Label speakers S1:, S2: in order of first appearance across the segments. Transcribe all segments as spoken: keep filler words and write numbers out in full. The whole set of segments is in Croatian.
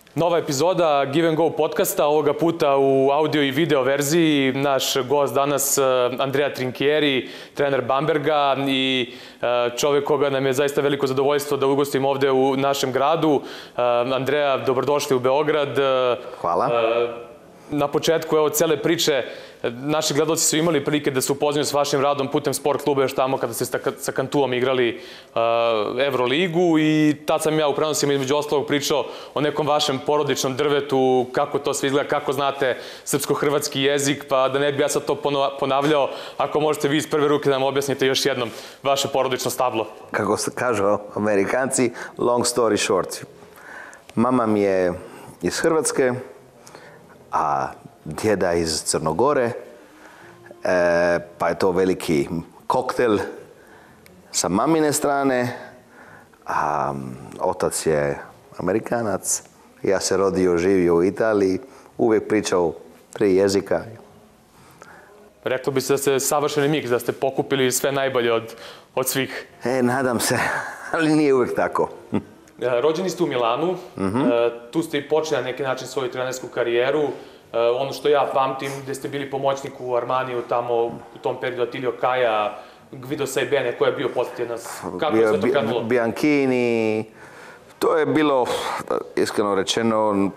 S1: Nova epizoda Give and Go podcasta, ovoga puta u audio i video verziji. Naš gost danas Andrea Trinchieri, trener Bamberga i čovjek koga nam je zaista veliko zadovoljstvo da ugostimo ovdje u našem gradu. Andrea, dobrodošli u Beograd.
S2: Hvala.
S1: Na početku evo cele priče, naši gledalci su imali prilike da se upoznaju s vašim radom putem sport kluba još tamo kada ste sa Cantuom igrali Evroligu i tad sam ja u prenosima između ostalog pričao o nekom vašem porodičnom drvetu, kako to sve izgleda, kako znate srpsko-hrvatski jezik, pa da ne bi ja sad to ponavljao, ako možete vi iz prve ruke da nam objasnite još jednom vaše porodično stablo.
S2: Kako se kažu Amerikanci, long story short. Mama mi je iz Hrvatske, a djeda iz Crnogore, e, pa je to veliki koktel sa mamine strane, a otac je Amerikanac, ja se rodio, živio u Italiji, uvijek pričao tri jezika.
S1: Reklo bi se da ste savršeni miks, da ste pokupili sve najbolje od, od svih.
S2: E, nadam se, ali nije uvijek tako.
S1: Rođeni ste u Milanu, mm-hmm. Tu ste i počeli na neki način svoju trenersku karijeru. Ono što ja pamtim, gdje ste bili pomoćnik u Armaniju, tamo u tom periodu Attilio Caia, Guido Saibene, ko je bio poslije nas? Kako je sve to krenulo?
S2: Bianchini, to je bilo, iskreno rečeno,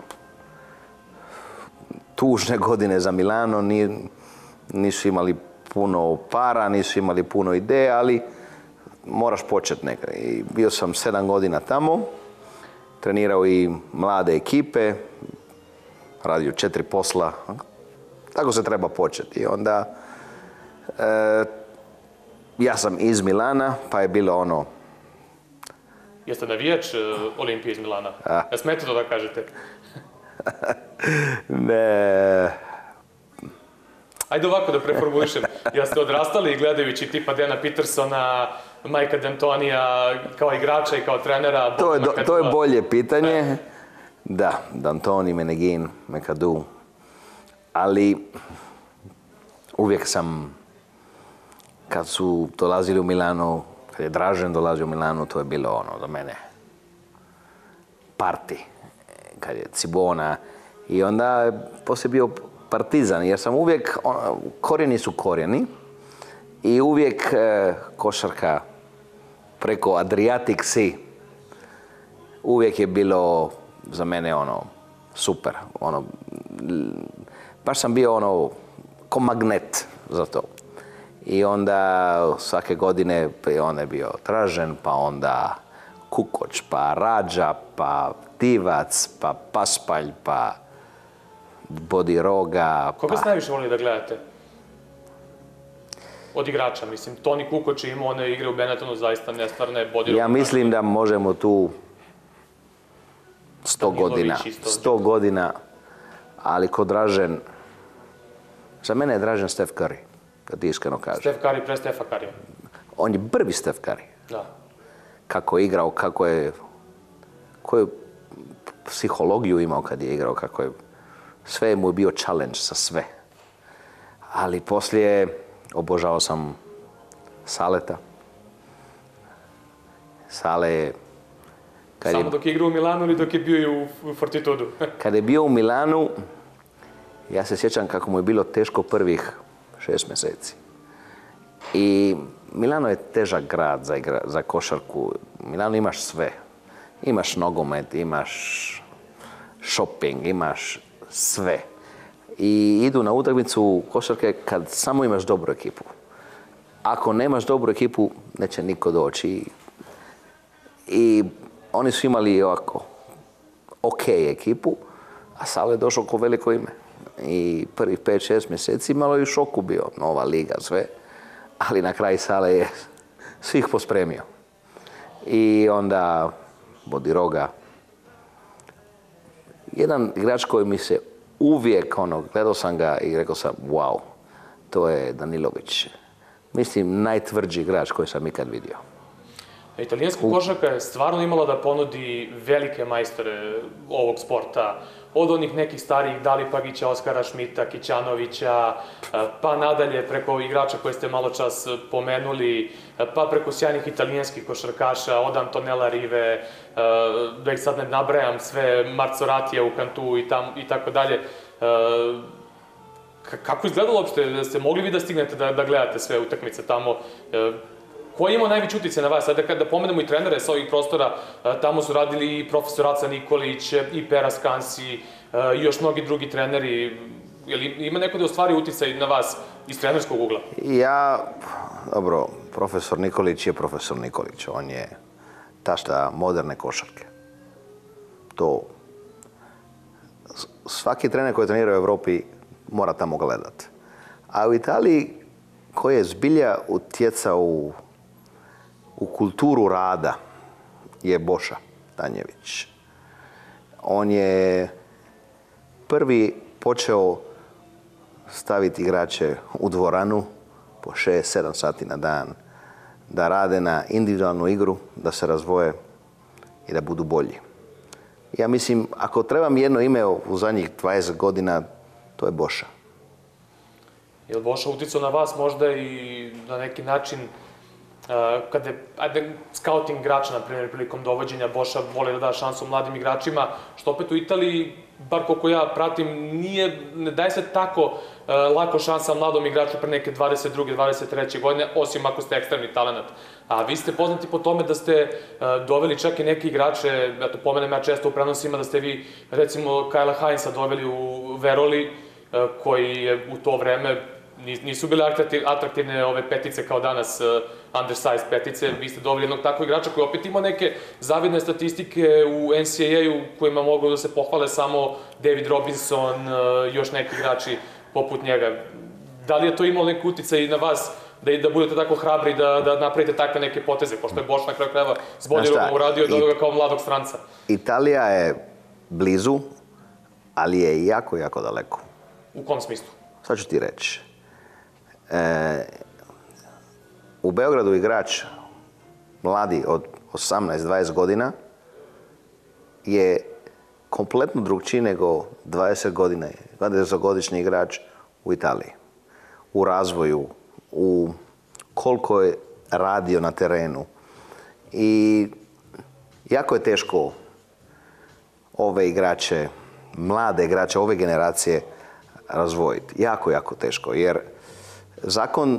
S2: tužne godine za Milano, nisu imali puno para, nisu imali puno ideja, ali moraš početi nekada. I bio sam sedam godina tamo, trenirao i mlade ekipe, radio četiri posla, tako se treba početi. I onda, e, ja sam iz Milana, pa je bilo ono...
S1: Jeste navijač Olimpije iz Milana? Ja smete to da kažete?
S2: Ne...
S1: Ajde ovako da preformulišem. Ja ste odrastali gledajući tipa Dana Petersona, Majka D'Antonija kao igrača i kao trenera.
S2: To je, do, to je bolje pitanje. Da, D'Antoni, Meneghin, McAdoo. Ali uvijek sam, kad su dolazili u Milano, kad je Dražen dolazio u Milano, to je bilo ono za mene parti. Kad je Cibona. I onda je poslije bio Partizan, jer sam uvijek, ono, korijeni su korijeni i uvijek e, košarka preko Adriatic Sea uvijek je bilo za mene ono super, ono baš sam bio ono ko magnet za to. I onda svake godine on je bio Dražen, pa onda Kukoč, pa Rađa, pa Divac, pa Paspalj, pa Bodiroga.
S1: Koga ste najviše volili da gledate? Od igrača, mislim. Toni Kukoč je imao one igre u Benettonu, zaista nestvarne. Bodiroga.
S2: Ja mislim da možemo tu sto godina. Sto godina, ali ko Dražen, za mene je Dražen Steph Curry, da ti iskreno kažem.
S1: Steph Curry pre Stefa Currya.
S2: On je prvi Steph Curry.
S1: Da.
S2: Kako je igrao, kako je, koju psihologiju imao kad je igrao, kako je, sve mu je bio challenge sa sve. Ali poslije obožavao sam Saleta. Sale je...
S1: Samo dok je igrao u Milanu ili dok je bio i u Fortitudu?
S2: Kad je bio u Milanu, ja se sjećam kako mu je bilo teško prvih šest mjeseci. I Milano je težak grad za, igra, za košarku. U Milanu imaš sve. Imaš nogomet, imaš shopping, imaš sve. I idu na utakmicu košarke kad samo imaš dobru ekipu. Ako nemaš dobru ekipu, neće niko doći. I oni su imali ovako ok ekipu, a Sale je došao ko veliko ime. I prvih pet šest mjeseci malo je u šoku bio, nova liga, sve. Ali na kraju Sale je svih pospremio. I onda Bodiroga. Jedan igrač koji mi se uvijek, ono, gledao sam ga i rekao sam, wow, to je Danilović. Mislim, najtvrđi igrač koji sam ikad vidio.
S1: Italijanska košarka je stvarno imala da ponudi velike majstore ovog sporta. Od onih nekih starijih Dali Pagića, Oskara Šmita, Kićanovića, pa nadalje preko igrača koje ste malo čas pomenuli, pa preko sjajnih italijanskih košarkaša, od Antonella Rive, da ih sad ne nabrajam sve, Marcoratija u Kantu i tako dalje. Kako izgledalo uopšte? Da ste mogli vi da stignete da gledate sve utakmice tamo? Ko je imao najveći uticaj na vas? Sada kada pomenemo i trenere sa ovih prostora, tamo su radili i profesor Aca Nikolić, i Pera Skansi, i još mnogi drugi treneri. Ima neko da je ostvario uticaj na vas iz trenerskog ugla?
S2: Ja, dobro, profesor Nikolić je profesor Nikolić. On je tašta moderne košarke. To svaki trener koji trenira u Evropi mora tamo gledat. A u Italiji, koji je zbilja utjecao u u kulturu rada, je Boša Tanjević. On je prvi počeo staviti igrače u dvoranu po šest sedam sati na dan, da rade na individualnu igru, da se razvoje i da budu bolji. Ja mislim, ako trebam jedno ime u zadnjih dvadeset godina, to je Boša.
S1: Je li Boša uticao na vas možda i na neki način kada je, ajde, scouting igrača, na primjer, prilikom dovođenja, Boša voli da da šansu mladim igračima, što opet u Italiji, bar koliko ja pratim, nije, ne daje se tako lako šansa mladom igraču pre neke dvadeset druge dvadeset treće godine, osim ako ste ekstremni talent. A vi ste poznati po tome da ste doveli čak i neke igrače, ja to pomenem ja često u prenosima, da ste vi, recimo, Kayla Heinza doveli u Veroli, koji je u to vreme nisu bile atraktivne ove petice kao danas, undersized petice. Vi ste doveli jednog takvog igrača koji opet ima neke zavidne statistike u N C A A-u kojima mogu da se pohvale samo David Robinson, još neki igrači poput njega. Da li je to imalo neku uticaj na vas da budete tako hrabri da napravite takve neke poteze, pošto je Boš na kraju krajeva s Boljerom uradio od ovoga kao mladog stranca?
S2: Italija je blizu, ali je jako, jako daleko.
S1: U kom smislu?
S2: Sad ću ti reći. U Beogradu igrač mladi od osamnaest dvadeset godina je kompletno drugčiji nego dvadesetogodišnji igrač u Italiji. U razvoju, u koliko je radio na terenu. I jako je teško ove igrače, mlade igrače, ove generacije razvojiti. Jako, jako teško, jer zakon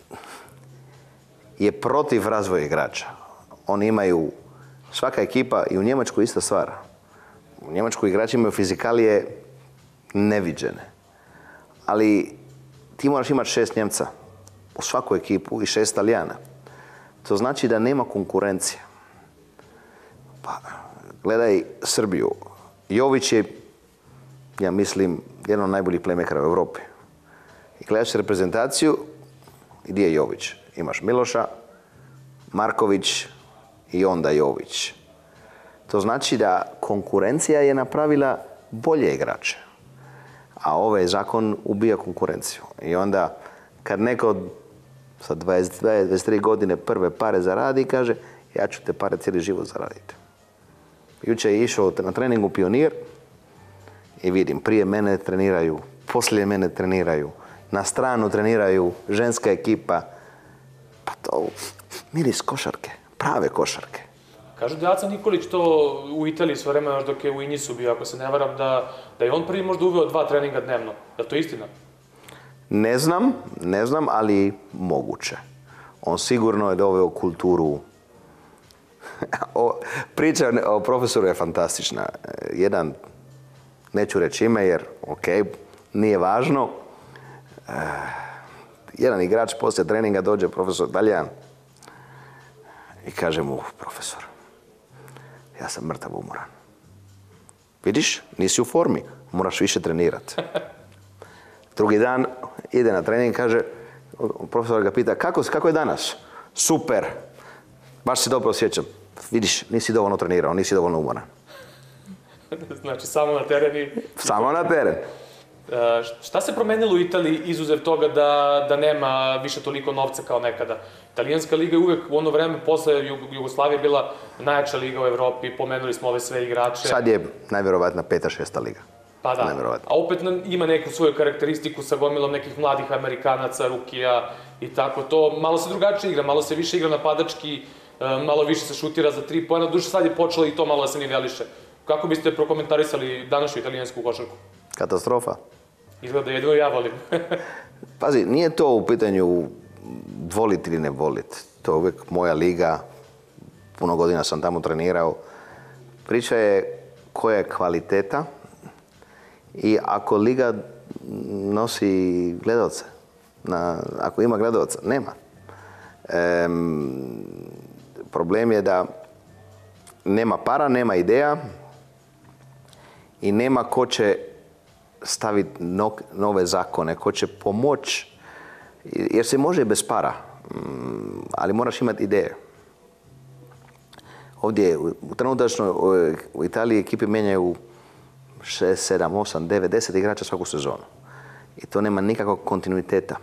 S2: je protiv razvoja igrača. Oni imaju, svaka ekipa, i u Njemačkoj ista stvar. U Njemačkoj igrači imaju fizikalije neviđene. Ali ti moraš imati šest Njemca u svaku ekipu i šest Italijana. To znači da nema konkurencije. Pa, gledaj Srbiju. Jović je, ja mislim, jedan od najboljih playmakera u Evropi. I gledaš reprezentaciju, i gdje je Jović? Imaš Miloša, Marković i onda Jović. To znači da konkurencija je napravila bolje igrače. A ovaj zakon ubija konkurenciju. I onda kad neko sa dvadeset dve, dvadeset tri godine prve pare zaradi, kaže ja ću te pare cijeli život zaraditi. Jučer je išao na treningu Pionir i vidim, prije mene treniraju, poslije mene treniraju, na stranu treniraju ženska ekipa. Pa to miris košarke, prave košarke.
S1: Kažu da je Aca Nikolić to u Italiji sve vreme, još dok je u Injisu bio, ako se ne varam, da je on prvi možda uveo dva treninga dnevno. Je li to istina?
S2: Ne znam, ne znam, ali moguće. On sigurno je doveo kulturu. Priča o profesoru je fantastična. Jedan, neću reći ime jer, ok, nije važno. Jedan igrač poslije treninga dođe profesor Daljan i kaže mu, profesor, ja sam mrtav umoran. Vidiš, nisi u formi, moraš više trenirati. Drugi dan ide na trening i kaže, profesor ga pita, kako, kako je danas? Super, baš se dobro osjećam. Vidiš, nisi dovoljno trenirao, nisi dovoljno umoran.
S1: Znači, samo na teren i...
S2: Samo na teren.
S1: Šta se promenilo u Italiji izuzev toga da, da nema više toliko novca kao nekada? Italijanska liga je uvek u ono vreme posle Jugoslavije bila najjača liga u Evropi, pomenuli smo ove sve igrače.
S2: Sad je najvjerovatna peta, šesta liga.
S1: Pa da, a opet ima neku svoju karakteristiku sa gomilom nekih mladih Amerikanaca, rukija i tako to. Malo se drugačije igra, malo se više igra napadački, malo više se šutira za tri poena, duše sad je počelo i to malo da se niveliše. Kako biste prokomentarisali današnju italijansku košarku?
S2: Katastrofa.
S1: Izgleda jedino ja volim.
S2: Pazi, nije to u pitanju voliti ili ne voliti. To je uvijek moja liga. Puno godina sam tamo trenirao. Priča je koja je kvaliteta i ako liga nosi gledalce, ako ima gledalca, nema. Problem je da nema para, nema ideja i nema ko će staviti nove zakone, ko će pomoći, jer se može bez para, ali moraš imati ideje. Ovdje, u trenutačno u Italiji ekipe menjaju šest, sedam, osam, devet, deset igrača svaku sezonu. I to nema nikakvog kontinuiteta.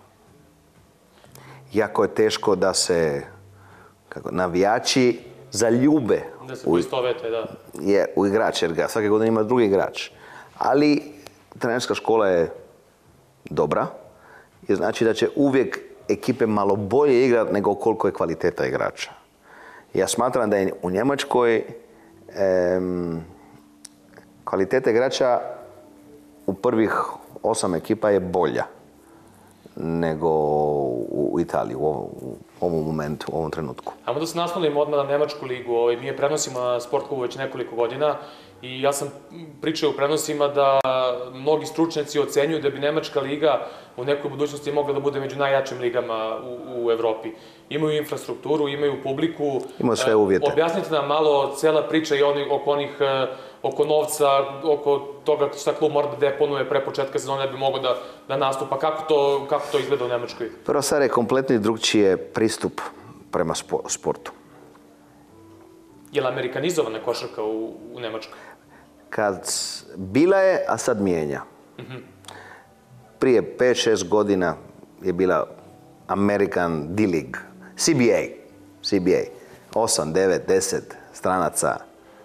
S2: Jako je teško da se kako, navijači zaljube
S1: da se poistovete, da.
S2: Je, u igrač, jer ga svake godine ima drugi igrač. Ali trenerska škola je dobra i znači da će uvijek ekipe malo bolje igrati nego koliko je kvaliteta igrača. Ja smatram da je u Njemačkoj em, kvaliteta igrača u prvih osam ekipa je bolja nego u Italiji u ovom, u ovom momentu, u ovom trenutku.
S1: Ajmo da se naslonimo odmah na Nemačku ligu. Mi je prenosimo na Sport klubu već nekoliko godina i ja sam pričao u prenosima da mnogi stručnjaci ocenjuju da bi Nemačka liga u nekoj budućnosti mogla da bude među najjačim ligama u, u Evropi. Imaju infrastrukturu, imaju publiku.
S2: Imaju sve uvjete.
S1: Objasnite nam malo cela priča i oni, oko onih, oko novca, oko toga šta klub mora da deponuje pre početka sezone da bi mogao da, da nastupa. Kako to, kako to izgleda u Nemačkoj?
S2: Prva stvar je kompletni drugčiji pristup prema sportu.
S1: Je li amerikanizovana košarka u, u Nemačkoj?
S2: Kad bila je, a sad mijenja. Mm-hmm. Prije pet šest godina je bila American D-League, C B A, C B A, osam, devet, deset stranaca,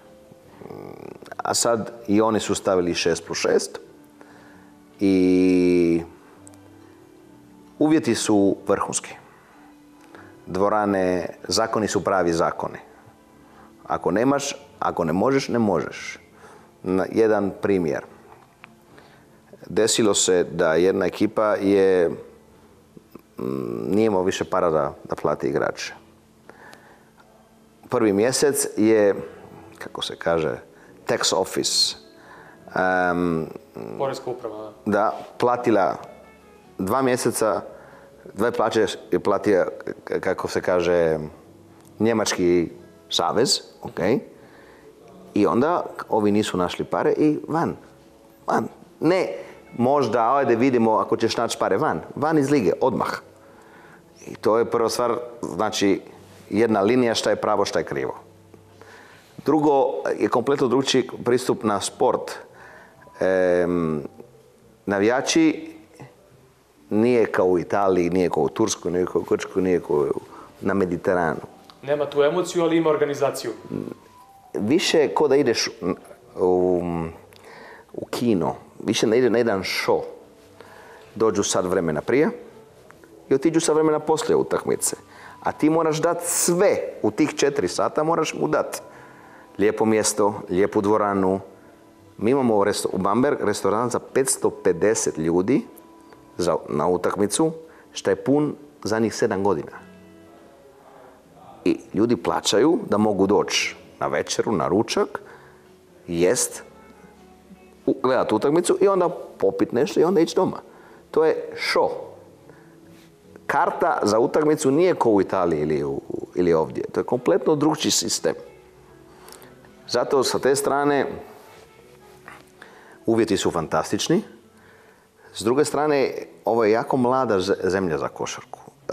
S2: a sad i oni su stavili šest plus šest i uvjeti su vrhunski. Dvorane, zakoni su pravi zakoni. Ako nemaš, ako ne možeš, ne možeš. Jedan primjer. Desilo se da jedna ekipa je nije imao više para da, da plati igrače. Prvi mjesec je, kako se kaže, tax office. Um,
S1: Poreska uprava, da.
S2: Da, platila dva mjeseca, dve plaće je platio, kako se kaže, njemački savez, ok? I onda ovi nisu našli pare i van. Van. Ne, možda, ajde vidimo ako ćeš naći pare van. Van iz lige, odmah. I to je prva stvar, znači jedna linija šta je pravo, šta je krivo. Drugo je kompletno drugčiji pristup na sport. E, navijači nije kao u Italiji, nije kao u Turskoj, nije kao u Grčkoj, nije kao na Mediteranu.
S1: Nema tu emociju, ali ima organizaciju.
S2: Više je ko da ideš u, u kino, više da ide na jedan show. Dođu sad vremena prije i otiđu sad vremena poslije utakmice. A ti moraš dati sve u tih četiri sata, moraš mu dati. Lijepo mjesto, lijepu dvoranu. Mi imamo u, resto, u Bamberg restoran za petsto pedeset ljudi za, na utakmicu, što je pun za njih sedam godina. I ljudi plaćaju da mogu doći na večeru, na ručak, jest, gledati utakmicu i onda popiti nešto i onda ići doma. To je show. Karta za utakmicu nije kao u Italiji ili, u, ili ovdje. To je kompletno drugčiji sistem. Zato sa te strane uvjeti su fantastični. S druge strane, ovo je jako mlada zemlja za košarku. E,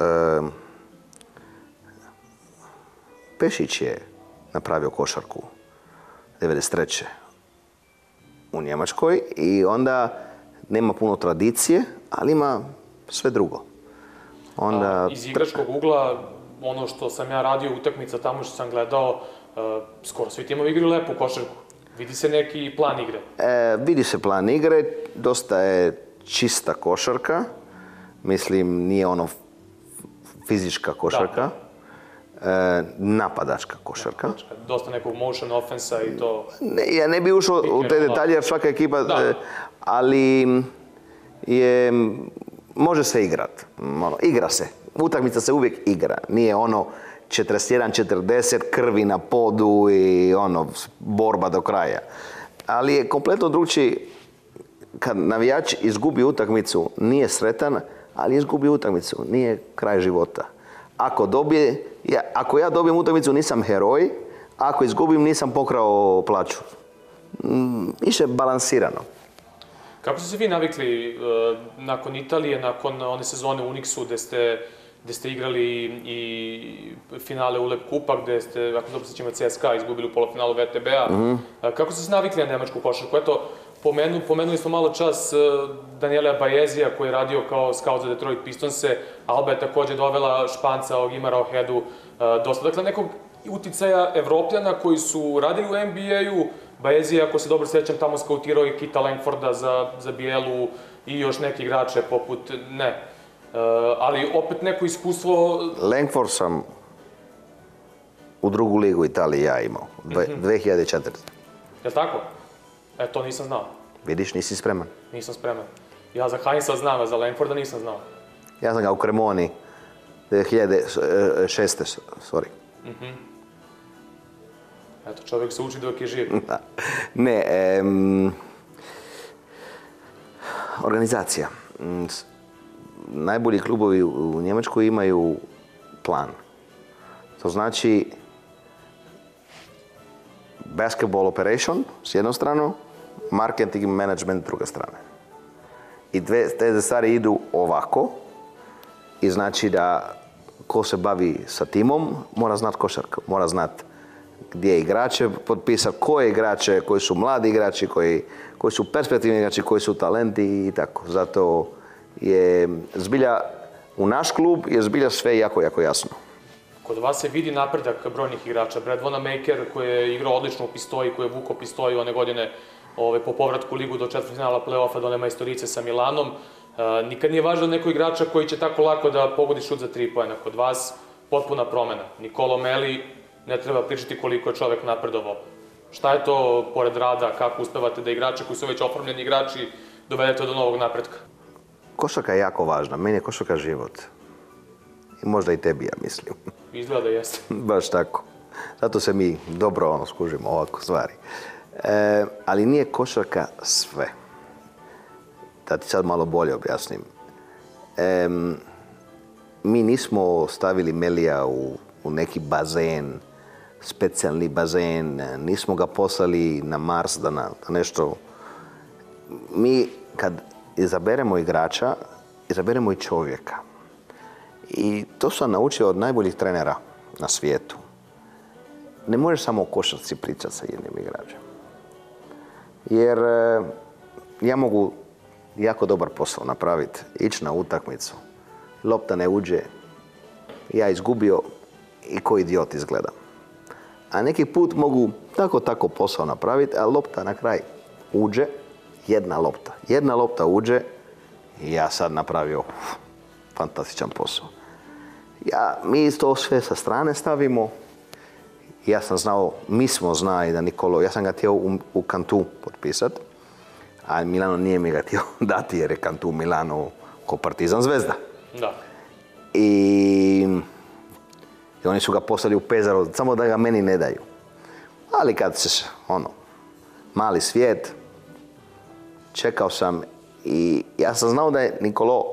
S2: Pešić je napravio košarku devedeset treće u Njemačkoj i onda nema puno tradicije, ali ima sve drugo. Onda...
S1: A, iz igračkog ugla, ono što sam ja radio utakmica tamo što sam gledao, uh, skoro svi timovi igraju lepu košarku. Vidi se neki plan igre?
S2: E, vidi se plan igre, dosta je čista košarka. Mislim, nije ono fizička košarka. Da, da. E, napadačka košarka. Napadačka.
S1: Dosta nekog motion offensa i to...
S2: Ne, ja ne bi ušao u te detalje jer svaka ekipa... E, ali je... Može se igrat. Ono, igra se. Utakmica se uvijek igra. Nije ono četrdeset jedan četrdeset, krvi na podu i ono, borba do kraja. Ali je kompletno drugčiji kad navijač izgubi utakmicu, nije sretan, ali izgubi utakmicu, nije kraj života. Ako dobije, ja, ako ja dobijem utakmicu nisam heroj, ako izgubim nisam pokrao plaću. Više balansirano.
S1: Kako ste se vi navikli uh, nakon Italije, nakon one sezone u Unixu gde ste, gde ste igrali i finale U L E P Kupa, gde ste, ako dobro se ćemo C S K A izgubili u polufinalu V T B-a. Mm-hmm. uh, kako ste se navikli na nemačku košarku? Eto, pomenu, pomenuli smo malo čas uh, Daniela Baezija koji je radio kao scout za Detroit Pistonse. Alba je takođe dovela Španca, Ogimara Ohedu, uh, dosta. Dakle, nekog uticaja Evropljana koji su radili u N B A-u. Baezija, ako se dobro sjećam, tamo skautirao i Kita Langforda za, za Bijelu i još neki igrače poput, ne. Uh, ali opet neko iskustvo...
S2: Langford sam u drugu ligu Italije ja imao, dve hiljade četvrte.
S1: Je li tako? E, to nisam znao.
S2: Vidiš, nisi spreman.
S1: Nisam spreman. Ja za Heinza znam, a za Langforda nisam znao.
S2: Ja sam ga u Cremoni dve hiljade šeste. sorry.
S1: Mhm. Eto, čovjek se uči dok je živ.
S2: Ne, em, organizacija. Najbolji klubovi u Njemačkoj imaju plan. To znači basketball operation s jedne strane, marketing management s druge strane. I dve, te stvari idu ovako i znači da ko se bavi sa timom mora znati košarku, mora znati gdje igrače potpisati, koje igrače, koji su mladi igrači, koji, koji su perspektivni igrači, koji su talenti i tako. Zato je zbilja, u naš klub je zbilja sve jako, jako jasno.
S1: Kod vas se vidi napredak brojnih igrača. Brad Wanamaker koji je igrao odlično u Pistoji, koji je vuko Pistoju one godine ove, po povratku ligu do četvrtfinala play-offa do one majstorice sa Milanom. E, nikad nije važno neko igrača koji će tako lako da pogodi šut za tri poena. Kod vas potpuna promena. Nicolo Melli, ne treba pričati koliko je čovek napredovao. Šta je to pored rada, kako uspevate da igrače koji su već oformljeni igrači dovedete do novog napretka?
S2: Košarka je jako važna, meni je košarka život. I možda i tebi, ja mislim.
S1: Izgleda da jeste.
S2: Baš tako. Zato se mi dobro ono, skužimo ovako stvari. E, ali nije košarka sve. Da ti sad malo bolje objasnim. E, mi nismo stavili Melija u, u neki bazen, specijalni bazen, nismo ga poslali na Mars da, na, da nešto... Mi kad izaberemo igrača, izaberemo i čovjeka. I to sam naučio od najboljih trenera na svijetu. Ne možeš samo o košarci pričati sa jednim igračem. Jer ja mogu jako dobar posao napraviti, ići na utakmicu, lopta ne uđe, ja izgubio i ko idiot izgledam. A neki put mogu tako tako posao napraviti, a lopta na kraj uđe, jedna lopta. Jedna lopta uđe i ja sad napravio uf, fantastičan posao. Ja, mi to sve sa strane stavimo. Ja sam znao, mi smo znali da Nicolo, ja sam ga htio u, u Cantu potpisati, a Milano nije mi ga htio dati jer je Cantu Milano ko Partizan Zvezda.
S1: Da.
S2: I, i oni su ga poslali u Pesaro, samo da ga meni ne daju. Ali kad se, ono, mali svijet, čekao sam i ja sam znao da je Nicolo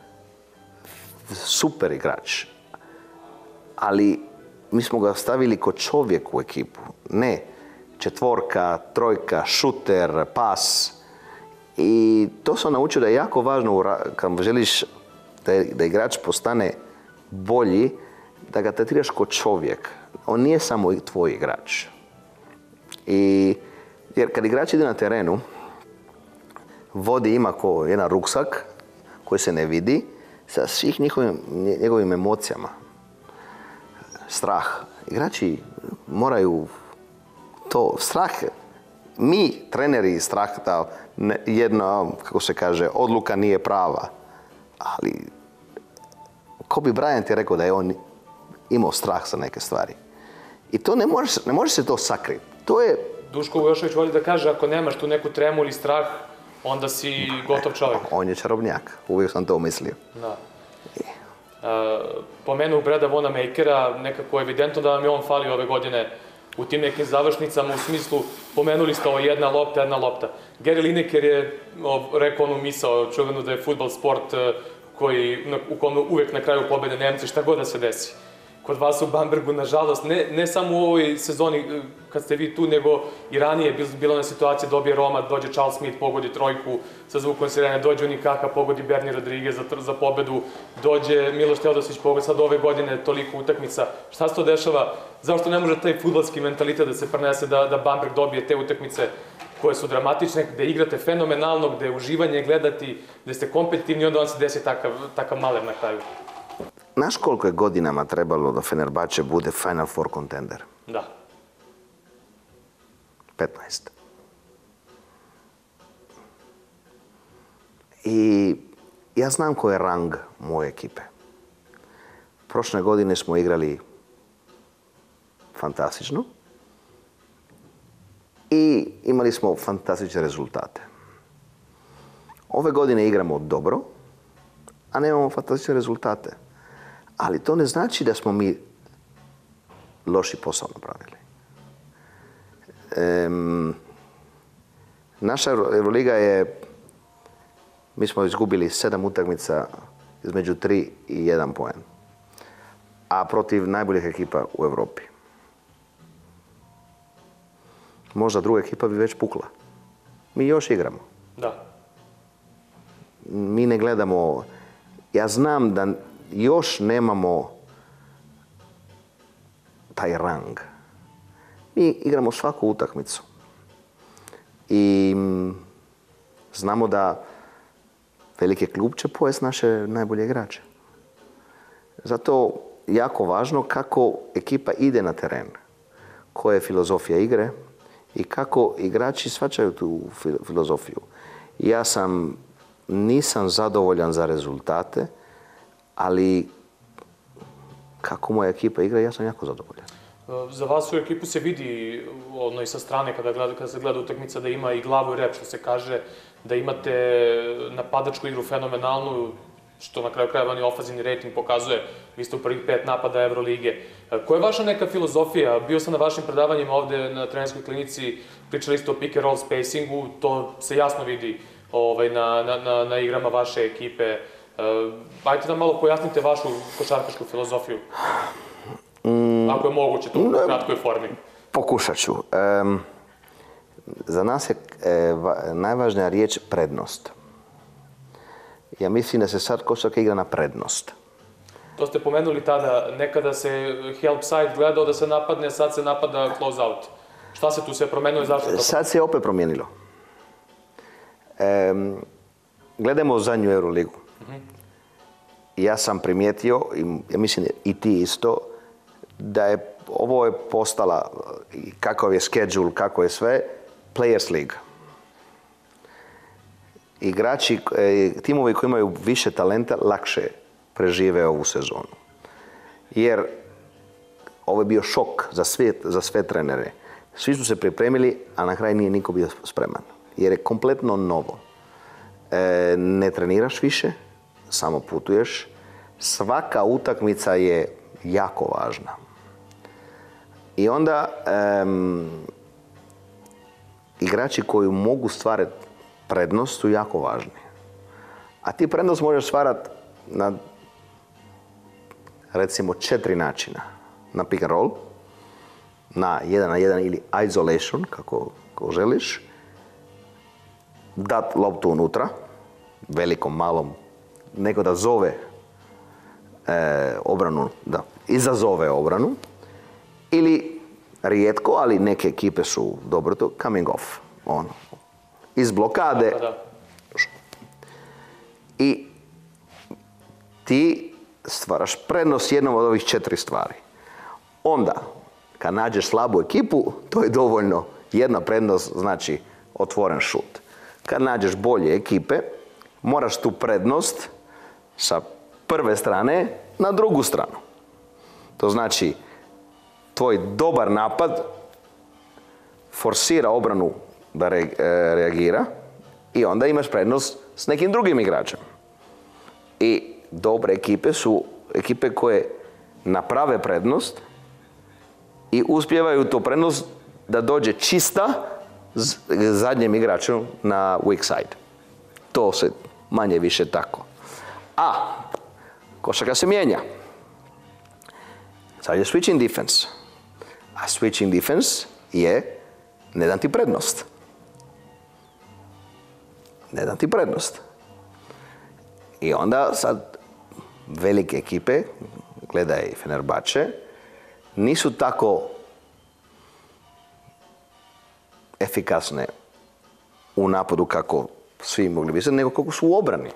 S2: super igrač, ali mi smo ga stavili kao čovjek u ekipu. Ne, četvorka, trojka, šuter, pas. I to sam naučio da je jako važno kad želiš da, da igrač postane bolji, da ga tretiraš kao čovjek. On nije samo tvoj igrač. I, jer kad igrač ide na terenu, vodi ima ko jedan ruksak koji se ne vidi sa svih njihovim, njegovim emocijama. Strah. Igrači moraju to, strah, mi, treneri, strah da jedna, kako se kaže, odluka nije prava. Ali Kobe Bryant je rekao da je on imao strah za neke stvari. I to ne može, ne može se to sakriti. To je...
S1: Duško Vujošević voli da kaže, ako nemaš tu neku tremu ili strah, onda si gotov čovjek.
S2: On je čarobnjak. Uvijek sam to mislio.
S1: Da. Uh, pomenuo Brada Wanamakera, nekako je evidentno da vam je on fali ove godine u tim nekim završnicama, u smislu, pomenuli ste ovo jedna lopta, jedna lopta. Gary Lineker je o, rekao onu misao, čuvenu da je fudbal sport koji, u kom uvek na kraju pobede Nemci, šta god da se desi. Kod vas u Bambergu, nažalost, ne, ne samo u ovoj sezoni kad ste vi tu, nego i ranije bila na situacija, dobije Roma, dođe Charles Smith, pogodi trojku sa zvukom sirene, dođe Unikaka, pogodi Bernie Rodriguez za, za pobedu, dođe Miloš Teodosić, pogodi sad ove godine toliko utakmica. Šta se to dešava? Zašto ne može taj fudbalski mentalitet da se prenese, da, da Bamberg dobije te utakmice koje su dramatične, gde igrate fenomenalno, gde je uživanje gledati, gde ste kompetitivni, onda vam se desi takav, takav maler na kraju.
S2: Znaš koliko je godinama trebalo da Fenerbahče bude Final Four contender?
S1: Da.
S2: petnaest. I ja znam koji je rang moje ekipe. Prošle godine smo igrali fantastično i imali smo fantastične rezultate. Ove godine igramo dobro, a nemamo fantastične rezultate. Ali to ne znači da smo mi loši posao napravili. Ehm, naša Euroliga je, mi smo izgubili sedam utakmica između tri i jedan poen. A protiv najboljih ekipa u Europi. Možda druga ekipa bi već pukla. Mi još igramo.
S1: Da.
S2: Mi ne gledamo, ja znam da još nemamo taj rang. Mi igramo svaku utakmicu. I znamo da veliki klub će pojesti naše najbolje igrače. Zato je jako važno kako ekipa ide na teren, koja je filozofija igre i kako igrači shvaćaju tu filozofiju. Ja sam, nisam zadovoljan za rezultate, ali kako moja ekipa igra, ja sam jako zadovoljan.
S1: Za vas u ekipu se vidi, ono i sa strane, kada, gleda, kada se gleda utakmica, da ima i glavu i rep, što se kaže, da imate napadačku igru fenomenalnu, što na kraju krajeva ni ofanzivni rating pokazuje. Vi ste u prvih pet napada Evrolige. Koja je vaša neka filozofija? Bio sam na vašim predavanjima ovde na trenerskoj klinici, pričali ste o pick and roll spacingu, to se jasno vidi ovaj, na, na, na, na igrama vaše ekipe. Ajde da malo pojasnite vašu košarkašku filozofiju. Mm, Ako je moguće to u kratkoj formi.
S2: Pokušat ću. Um, za nas je e, va, najvažnija riječ prednost. Ja mislim da se sad košarka igra na prednost.
S1: To ste pomenuli tada, nekada se help side gledao da se napadne, sad se napada close out. Šta se tu sve promenilo i zašto to?
S2: Sad se opet promijenilo. Um, gledamo zadnju Euroligu. Mm-hmm. Ja sam primijetio, i ja mislim i ti isto, da je ovo je postala, kakav je schedule, kako je sve, Players League. Igrači, timovi koji imaju više talenta, lakše prežive ovu sezonu. Jer ovo je bio šok za sve, za sve trenere. Svi su se pripremili, a na kraju nije niko bio spreman. Jer je kompletno novo. E, ne treniraš više, samo putuješ. Svaka utakmica je jako važna. I onda um, igrači koji mogu stvarati prednost su jako važni. A ti prednost možeš stvarati na recimo četiri načina. Na pick and roll, na jedan na jedan ili isolation, kako, kako želiš. Dat loptu unutra, velikom, malom, neko da zove e, obranu, da izazove obranu. Ili rijetko, ali neke ekipe su dobro to, coming off. Ono. Iz blokade, I ti stvaraš prednost jednom od ovih četiri stvari. Onda, kad nađeš slabu ekipu, to je dovoljno. Jedna prednost znači otvoren šut. Kad nađeš bolje ekipe, moraš tu prednost sa prve strane na drugu stranu. To znači, tvoj dobar napad forsira obranu da reagira i onda imaš prednost s nekim drugim igračem. I dobre ekipe su ekipe koje naprave prednost i uspijevaju tu prednost da dođe čista zadnjem igraču na weak side. To se manje više tako. A košarka se mijenja. Sad je switching defense. A switching defense je ne dam ti prednost. Ne dam ti prednost. I onda sad velike ekipe, gledaj Fenerbahče, nisu tako efikasne u napadu kako svi mogli biti, nego kako su u obrani.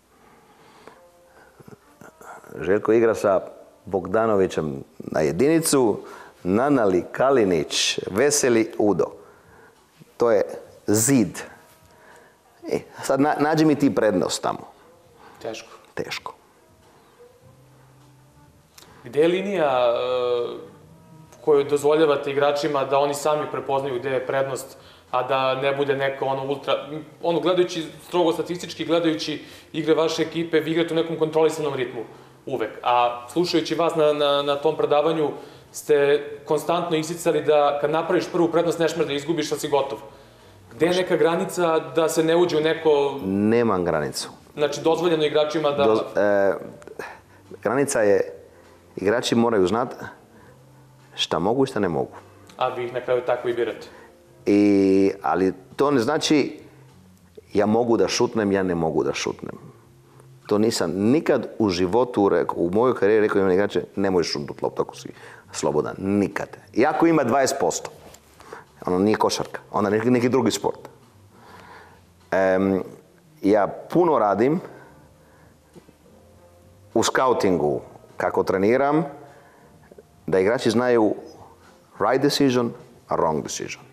S2: Željko igra sa Bogdanovićem na jedinicu, Nanali, Kalinić, Veseli, Udo. To je zid. E, sad na, nađi mi ti prednost tamo.
S1: Teško.
S2: Teško.
S1: Gde je linija uh, koju dozvoljavate igračima da oni sami prepoznaju gde je prednost, a da ne bude neko ono ultra... Ono, gledajući, strogo statistički, gledajući igre vaše ekipe, vi igrate u nekom kontrolisanom ritmu. Uvek. A slušajući vas na, na, na tom predavanju, ste konstantno isticali da kad napraviš prvu prednost, ne smeš da izgubiš, a si gotov. Gde je neka granica da se ne uđe u neko...
S2: Nemam granicu.
S1: Znači, dozvoljeno igračima da...
S2: Doz, e, granica je, igrači moraju znati šta mogu i šta ne mogu.
S1: A vi ih na kraju tako i birate.
S2: I, ali to ne znači ja mogu da šutnem, ja ne mogu da šutnem. To nisam nikad u životu rekao, u mojoj karijeri rekao imam igrače, ne možeš šutnut loptu ako si slobodan. Nikad. Iako ima dvadeset posto. Ono nije košarka. Onda neki, neki drugi sport. Um, ja puno radim u skautingu, kako treniram, da igrači znaju right decision, a wrong decision.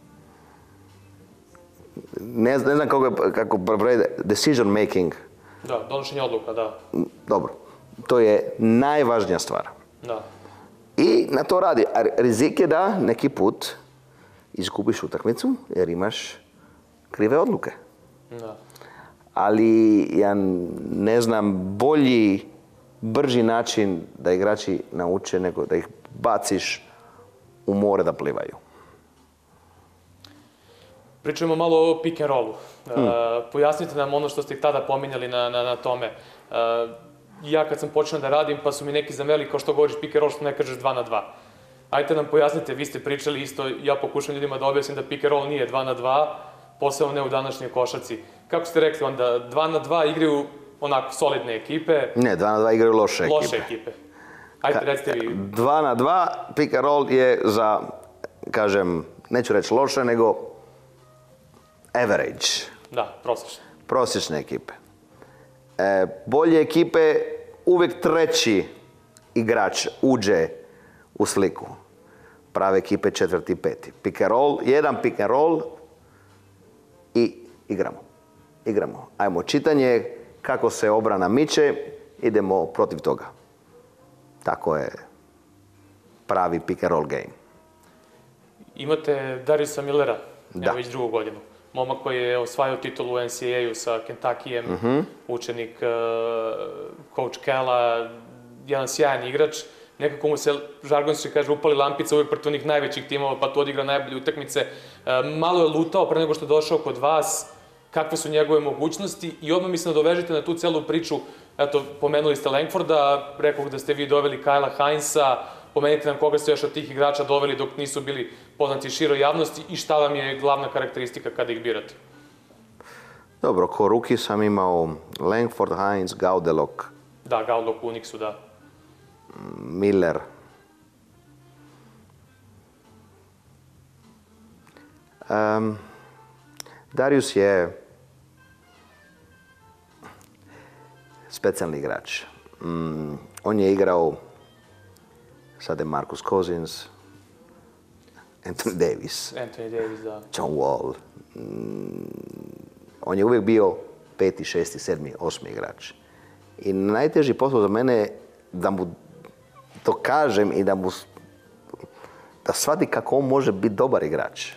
S2: Ne, ne znam kako, kako decision making.
S1: Da, donošenje odluka, da.
S2: Dobro. To je najvažnija stvar.
S1: Da.
S2: I na to radi. A rizik je da neki put izgubiš utakmicu jer imaš krive odluke.
S1: Da.
S2: Ali ja ne znam bolji, brži način da igrači nauče nego da ih baciš u more da plivaju.
S1: Pričamo malo o pick and rollu. Hmm. Uh, pojasnite nam ono što ste tada pominjali na, na, na tome. Uh, ja kad sam počeo da radim, pa su mi neki zamerili kao što govoriš pick and roll, što ne kažeš dva na dva. Ajte nam pojasnite, vi ste pričali isto, ja pokušam ljudima da objasnim da pick and roll nije dva na dva, posebno ne u današnjoj košarci. Kako ste rekli onda, dva na dva igraju onako solidne ekipe?
S2: Ne, dva na dva igraju loše ekipe.
S1: Loše ekipe. Ajde, recite vi.
S2: dva na dva pick and roll je za, kažem, neću reći loše, nego average.
S1: Da, prosječne.
S2: Prosječne ekipe. E, bolje ekipe, uvijek treći igrač uđe u sliku. Prave ekipe četvrti, peti. Pick and roll, jedan pick and roll i igramo. Igramo. Ajmo čitanje, kako se obrana miče, idemo protiv toga. Tako je pravi pick and roll game.
S1: Imate Dariusa Millera,
S2: da.
S1: Evo već drugu godinu. Momak koji je osvajao titulu u N C A A-u sa Kentuckyjem, mm-hmm. učenik uh, coach Kela, jedan sjajan igrač. Nekako mu se, žargonski kaže, upali lampica uvijek protiv onih najvećih timova, pa tu odigra najbolje utakmice. Uh, malo je lutao pre nego što je došao kod vas. Kakve su njegove mogućnosti? I odmah mislim da dovežete na tu celu priču. Eto, pomenuli ste Langforda, rekao da ste vi doveli Kylea Heinza, pomenite nam koga ste još od tih igrača doveli dok nisu bili poznati široj javnosti i šta vam je glavna karakteristika kada ih birate?
S2: Dobro, ko ruki sam imao Langford, Heinz, Gaudelok.
S1: Da, Gaudelok u Unixu, da.
S2: Miller. Um, Darius je specijalni igrač. Mm, on je igrao sada je Marcus Cousins, Anthony Davis,
S1: Anthony Davis, da.
S2: John Wall. Mm, on je uvijek bio peti, šesti, sedmi, osmi igrač. I najteži posao za mene je da mu to kažem i da mu da shvati kako on može biti dobar igrač.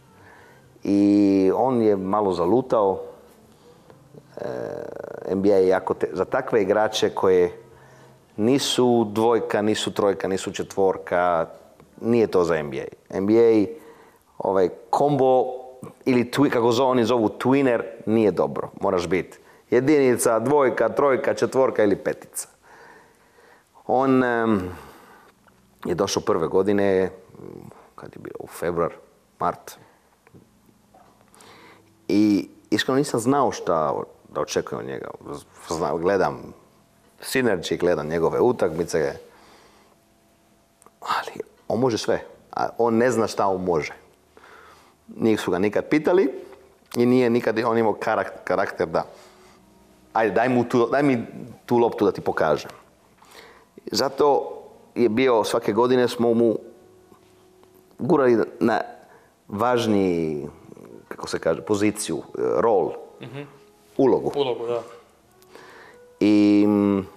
S2: I on je malo zalutao. E, N B A je jako te, za takve igrače koje nisu dvojka, nisu trojka, nisu četvorka, nije to za N B A. N B A, ovaj kombo ili twi, kako zove, oni zovu twinner, nije dobro. Moraš biti jedinica, dvojka, trojka, četvorka ili petica. On um, je došao prve godine, kad je bio u februar, mart. I iskreno nisam znao šta da očekujem od njega. Znam, gledam Synergy, gledam njegove utakmice, ali on može sve. A on ne zna šta on može. Njih su ga nikad pitali i nije nikad on imao karakter, karakter da ajde, daj, mu tu, daj mi tu loptu da ti pokažem. Zato je bio, svake godine smo mu gurali na važniji, kako se kaže, poziciju, rol, mm-hmm. ulogu.
S1: Ulogu, da.
S2: I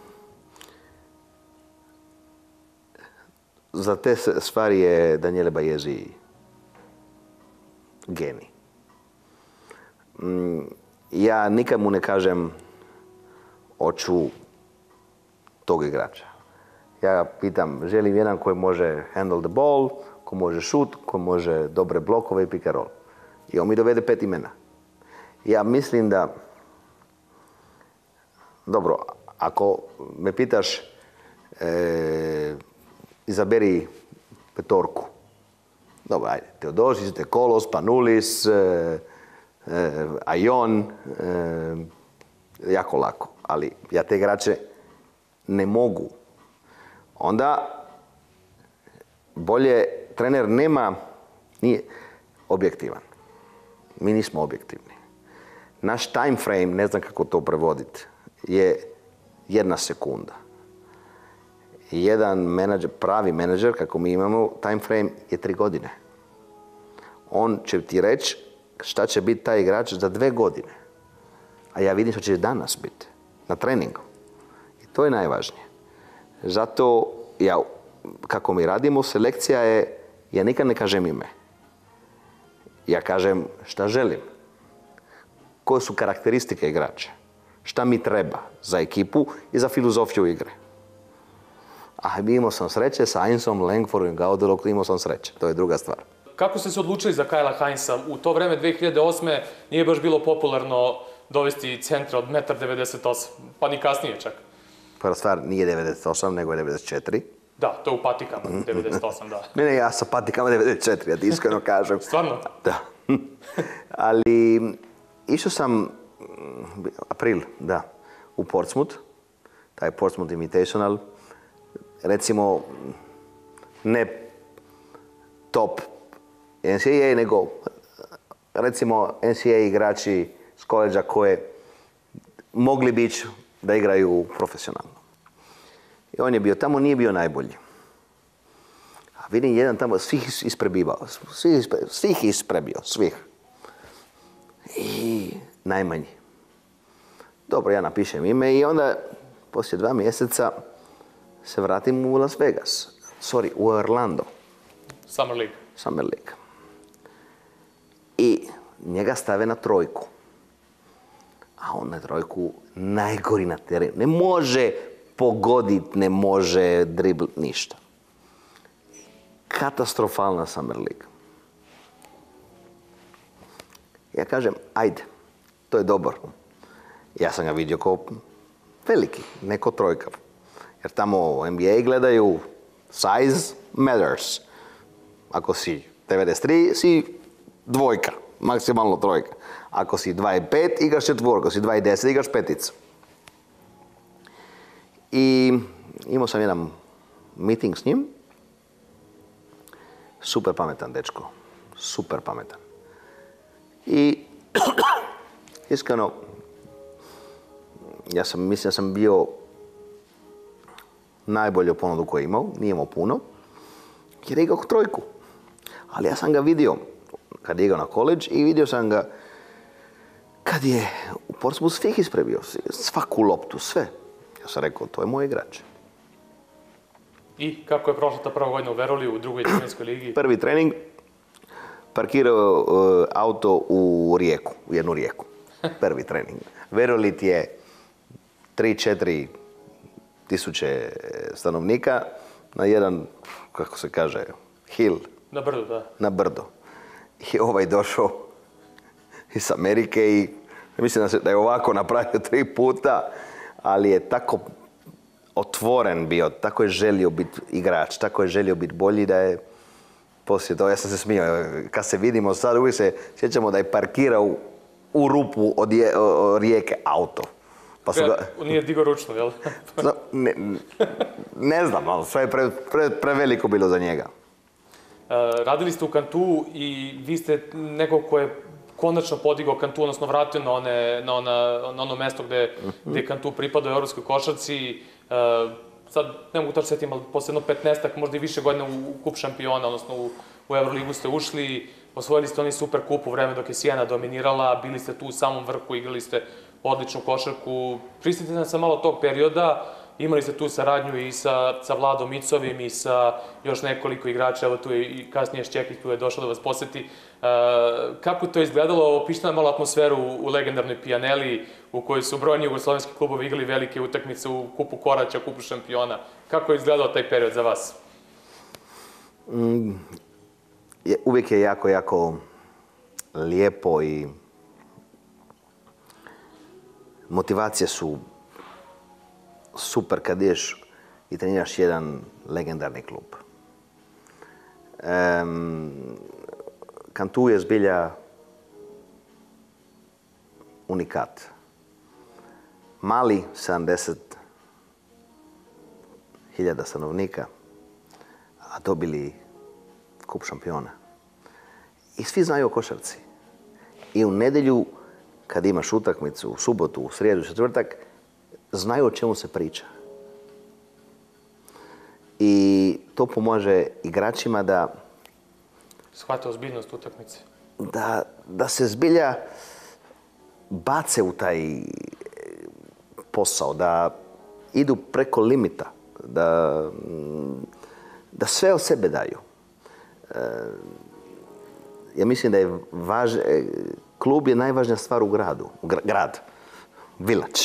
S2: za te stvari je Daniele Baezi genij. Ja nikad mu ne kažem hoću tog igrača. Ja pitam, želim jedan koji može handle the ball, ko može šut, ko može dobre blokove i pick and roll. I on mi dovede pet imena. Ja mislim da, dobro, ako me pitaš, e, izaberi petorku. Dobro, ajde, Teodosić, Tekolos, Panulis, e, e, Ajon, e, jako lako. Ali ja te igrače ne mogu. Onda bolje trener nema, nije objektivan. Mi nismo objektivni. Naš time frame, ne znam kako to prevoditi, je jedna sekunda. Jedan menadžer, pravi menadžer, kako mi imamo, time frame je tri godine. On će ti reći šta će biti taj igrač za dve godine. A ja vidim što će danas biti, na treningu. I to je najvažnije. Zato, ja, kako mi radimo, selekcija je, ja nikad ne kažem ime. Ja kažem šta želim. Koje su karakteristike igrača. Šta mi treba za ekipu i za filozofiju igre. A imao sam sreće sa Heinzom, Langfordom i Gaudelom, imao sam sreće. To je druga stvar.
S1: Kako ste se odlučili za Kylea Heinza? U to vreme, dve hiljade osme. nije baš bilo popularno dovesti centra od jedan devedeset osam, pa ni kasnije čak.
S2: Prva stvar, nije devedeset osam, nego je devedeset četiri.
S1: Da, to je u patikama, devedeset osam, da.
S2: Ne, ne, ja sa patikama devedeset četiri, ja ti iskreno kažem.
S1: Stvarno?
S2: Da. Ali išao sam, april, da, u Portsmouth, taj Portsmouth Invitational, recimo, ne top N C A A, nego recimo N C A A igrači s koleđa koje mogli biti da igraju profesionalno. I on je bio tamo, nije bio najbolji. A vidim jedan tamo, svih isprebivao, svih, ispre, svih isprebio, svih. I najmanji. Dobro, ja napišem ime i onda poslije dva mjeseca se vratim u Las Vegas. Sorry, u Orlando.
S1: Summer League.
S2: Summer League. I njega stave na trojku. A on na trojku najgori na terenu. Ne može pogoditi, ne može dribl, ništa. Katastrofalna Summer League. Ja kažem, ajde, to je dobro. Ja sam ga vidio kao veliki, neko trojkav. Jer tamo N B A gledaju size matters. Ako si devedeset tri, si dvojka, maksimalno trojka. Ako si dvadeset pet, igraš četvorku. Ako si dvadeset deset, igraš peticu. I imao sam jedan meeting s njim. Super pametan dečko. Super pametan. I iskreno, ja sam, mislim da sam bio najbolju ponudu koju je imao, nije imao puno, jer je igrao trojku. Ali ja sam ga vidio kad je igrao na koleđ i vidio sam ga kad je u Portsmouth svih isprevio, svaku loptu, sve. Ja sam rekao, to je moj igrač.
S1: I kako je prošla ta prva godina u Veroli u drugoj italijanskoj ligi?
S2: Prvi trening, parkirao uh, auto u rijeku, u jednu rijeku. Prvi trening. Veroli ti je tri četiri tisuće stanovnika na jedan, kako se kaže, hill.
S1: Na brdo, da.
S2: Na brdo. I ovaj došao iz Amerike i mislim da, se, da je ovako napravio tri puta, ali je tako otvoren bio, tako je želio biti igrač, tako je želio biti bolji da je poslije toga, ja sam se smio, kad se vidimo sad uvijek se sjećamo da je parkirao u, u rupu od, je, od rijeke auto. Pa su ga...
S1: Nije digao ručno, jel?
S2: no, ne, ne znam, ali sve je pre, pre, preveliko bilo za njega.
S1: Uh, radili ste u Cantu i vi ste neko ko je konačno podigao Cantu, odnosno vratio na, one, na, ona, na ono mesto gde, mm-hmm. gde Cantu pripada u evropskoj košarci. Uh, sad ne mogu tačno sjetiti, ali posle jedno petnaestak, možda i više godina u, u kup šampiona, odnosno u, u Euroligu ste ušli, osvojili ste onaj super kup u vreme dok je Sijena dominirala, bili ste tu u samom vrhu, igrali ste odličnu košarku. Pristatite nam sa malo tog perioda, imali ste tu saradnju i sa, sa Vladom Icovim i sa još nekoliko igrača, evo tu je i kasnije Šćekić tu je došao da vas poseti. Uh, kako to izgledalo? Opišite nam malo atmosferu u, u legendarnoj Pijaneli, u kojoj su brojni jugoslovenski klubovi igrali velike utakmice u kupu Koraća, kupu šampiona. Kako je izgledao taj period za vas?
S2: Mm, je, uvijek je jako, jako lijepo i motivacije su super kad ideš i treniraš jedan legendarni klub. Um, Cantu je zbilja unikat. Mali, sedamdeset hiljada stanovnika, a dobili kup šampiona. I svi znaju o košarci. I u nedjelju, kad imaš utakmicu, u subotu, u srijedu, četvrtak, znaju o čemu se priča. I to pomaže igračima da...
S1: Shvate ozbiljnost utakmice.
S2: Da, da se zbilja bace u taj posao, da idu preko limita, da, da sve od sebe daju. Ja mislim da je važ... klub je najvažnija stvar u gradu, u gra... grad, village.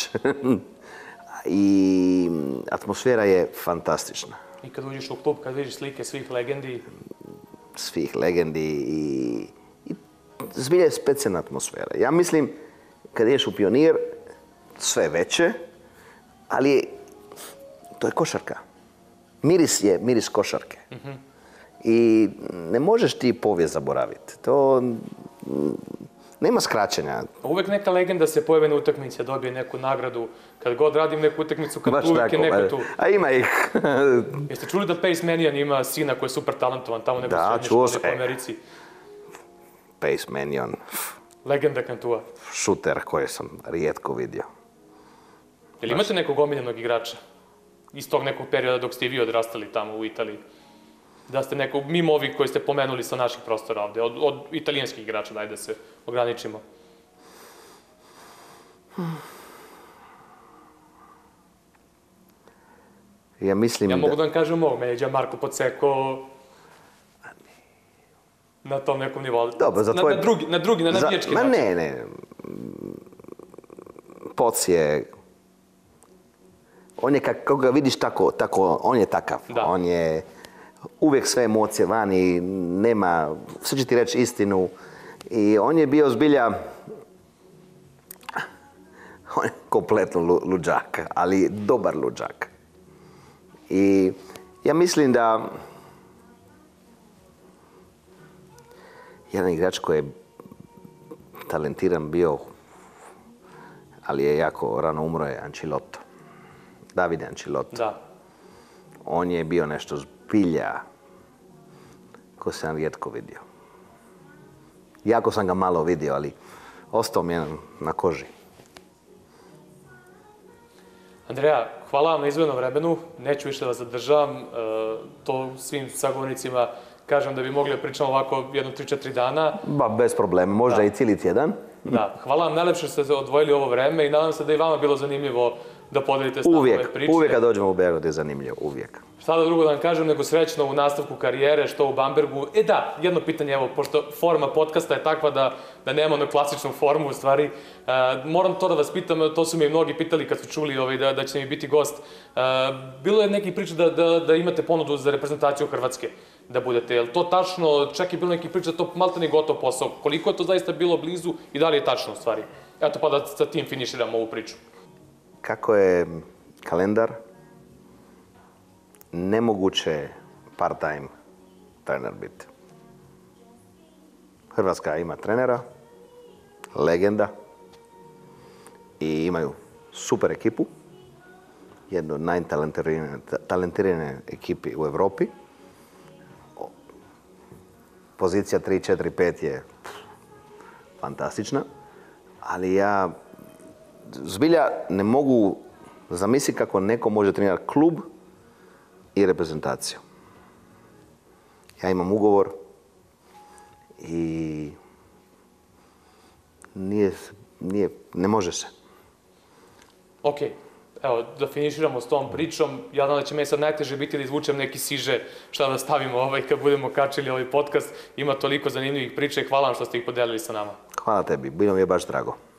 S2: I atmosfera je fantastična.
S1: I kad uđeš u klub, kad vidiš slike svih legendi?
S2: Svih legendi i, i zbilja je specijalna atmosfera. Ja mislim, kad ideš u Pionir, sve veće, ali to je košarka. Miris je miris košarke. Mm-hmm. I ne možeš ti povijest zaboraviti. To... Nema skraćenja.
S1: Uvek neka legenda se pojavi na utakmici, dobije neku nagradu. Kad god radim neku utakmicu, kad baš uvijek tako, je neko tu.
S2: A ima ih.
S1: Jeste čuli da Pace Mannion ima sina koji je super talentovan tamo nego da, srednje škole po Americi?
S2: Pace Mannion.
S1: Legenda Cantua.
S2: Šuter koji sam rijetko vidio.
S1: Jel imate nekog omiljenog igrača? Iz tog nekog perioda dok ste i vi odrastali tamo u Italiji? Da ste neko, mimo ovih koji ste pomenuli sa naših prostora ovde, od, od italijanskih igrača, daj da se ograničimo.
S2: Ja mislim
S1: ja
S2: da...
S1: mogu da vam kažem ovo, meni je Gianmarco Pozzecco na tom nekom nivou.
S2: Dobro, za tvoje...
S1: Na, na drugi, na drugi, na navijački način.
S2: Ma ne, ne. Poc je... On je, kako ga vidiš, tako, tako, on je takav. Da. On je... Uvijek sve emocije vani, nema, sve će ti reći istinu. I on je bio zbilja, on je kompletno luđak, ali dobar luđak. I ja mislim da jedan igrač koji je talentiran bio, ali je jako rano umro, je Ancelotti. Davide Ancelotti.
S1: Da.
S2: On je bio nešto zbilja ko sam rijetko vidio. Jako sam ga malo vidio, ali ostao mi je na koži.
S1: Andreja, hvala vam na izdvojenom vremenu, neću više da vas zadržavam, to svim sagovornicima kažem da bi mogli da pričamo ovako jedno tri četiri dana.
S2: Ba, bez problema, možda i cijeli tjedan.
S1: Da, hvala vam najlepše što ste odvojili ovo vreme i nadam se da i vama bilo zanimljivo da podelite s nama ove priče.
S2: Uvijek, uvijek kad dođemo u Beograd je zanimljivo, uvijek.
S1: Šta da drugo da vam kažem, nego srećno u nastavku karijere, što u Bambergu. E da, jedno pitanje, evo, pošto forma podcasta je takva da, da nema onu klasičnu formu, u stvari. Uh, moram to da vas pitam, to su mi mnogi pitali kad su čuli ovaj, da, da će mi biti gost. Uh, bilo je neki priča da, da, da imate ponudu za reprezentaciju Hrvatske, da budete. Je li to tačno? Čak je bilo neki priča da to maltene gotov posao. Koliko je to zaista bilo blizu i da li je tačno, u stvari? Eto, pa da sa tim finiširamo ovu priču.
S2: Kako je kalendar, nemoguće je part-time trener biti. Hrvatska ima trenera, legenda i imaju super ekipu, jednu od najtalentiranije ekipi u Europi. Pozicija tri, četiri, pet je fantastična, ali ja zbilja ne mogu zamisliti kako neko može trenirati klub i reprezentaciju. Ja imam ugovor i nije, nije, ne može se.
S1: Ok, evo, da finiširamo s tom pričom. Ja znam da će meni sad najteže biti da izvučem neki siže šta da stavimo ovaj, kad budemo kačili ovaj podcast. Ima toliko zanimljivih priča i hvala vam što ste ih podelili sa nama.
S2: Hvala tebi, bilo mi je baš drago.